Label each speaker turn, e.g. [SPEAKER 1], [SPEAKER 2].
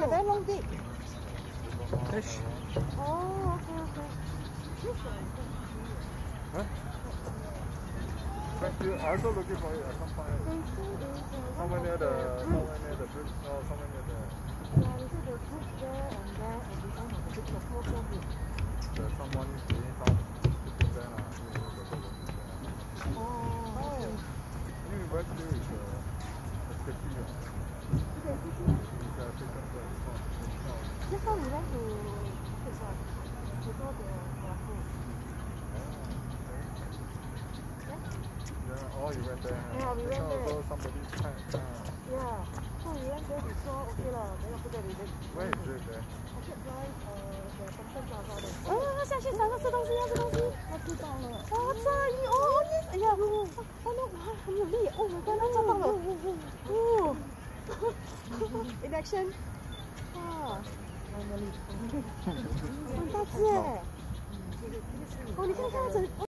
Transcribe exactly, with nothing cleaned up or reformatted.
[SPEAKER 1] a very long dick.
[SPEAKER 2] Fish.
[SPEAKER 1] Oh, okay, okay.
[SPEAKER 3] Huh? Thank you. I also looking for it. I can't find it. Somewhere near the, somewhere near the bridge. No, somewhere near the.
[SPEAKER 1] Yeah, they say the bridge there and there and behind of the bridge, the Purple Heron.
[SPEAKER 3] There's someone doing some sitting there now.
[SPEAKER 1] Oh, okay.
[SPEAKER 3] Anyway, where still is the safety one?
[SPEAKER 1] Okay, safety?
[SPEAKER 3] It's a taken there. It's not. It's not.
[SPEAKER 1] Just now we went to this one. We saw the waffle.
[SPEAKER 3] Yeah, oh, you went there.
[SPEAKER 1] Yeah, we went there.
[SPEAKER 3] Also somebody's tent. Uh,
[SPEAKER 1] yeah, so we went there, we saw, okay lah, then after that we went.
[SPEAKER 3] Where is it there?
[SPEAKER 1] Orchard Drive, uh, the Thompson Plaza there. Oh, 下去找那吃东西，要吃东西。他知道了。哦，这里，哦，yes，哎呀，哦，那哇，很有力，哦，我刚刚抓到了。哦 ，in action， 哇，很大只哎。哦，你看看这。